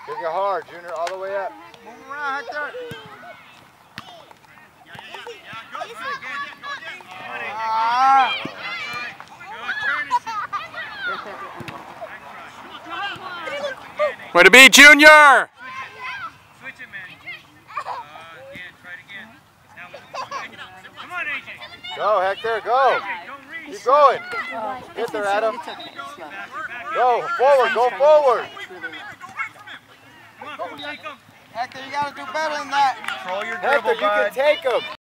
Kick it hard, Junior, all the way up. Move around, Hector. Way to be, Junior! Switch it, man. Again, try it again. Come on, AJ. Go, Hector, go. AJ, don't reach. Keep going. Get there, Adam. Go forward, go forward. Come on, take him. Hector, you gotta do better than that. Control your dribble, Hector, you can bud. take him.